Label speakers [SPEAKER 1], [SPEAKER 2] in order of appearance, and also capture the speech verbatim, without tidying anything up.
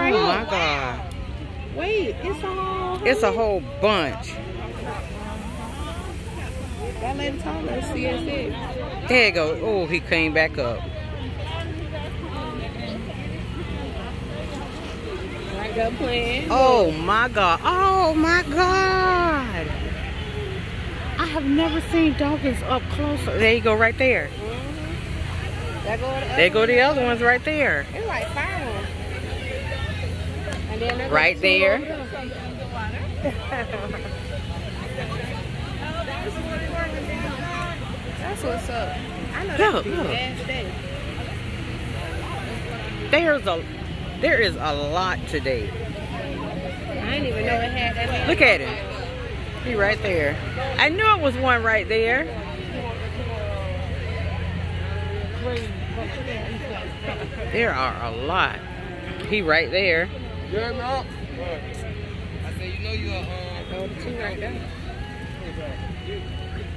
[SPEAKER 1] right
[SPEAKER 2] here.
[SPEAKER 1] Oh my God.
[SPEAKER 2] Wait, it's a whole.
[SPEAKER 1] It's a whole bunch.
[SPEAKER 2] That lady told us C S X.
[SPEAKER 1] There you go. Oh, he came back up.
[SPEAKER 2] Right there playing.
[SPEAKER 1] Oh my God. Oh my God. I have never seen dolphins up closer. There you go, right there.
[SPEAKER 2] Mm-hmm. There go the other,
[SPEAKER 1] there go the other ones right there.
[SPEAKER 2] It's like five of them. And then there
[SPEAKER 1] right there.
[SPEAKER 2] That's what's up. I know
[SPEAKER 1] Look,
[SPEAKER 2] that's a
[SPEAKER 1] look.
[SPEAKER 2] bad day.
[SPEAKER 1] There's a, there is a lot today.
[SPEAKER 2] I didn't even know it had that many.
[SPEAKER 1] Look at him. He right there. I knew it was one right there. There are a lot. He right there.
[SPEAKER 3] Yeah, no. I said, you know you're uh,
[SPEAKER 2] oh, the two right there.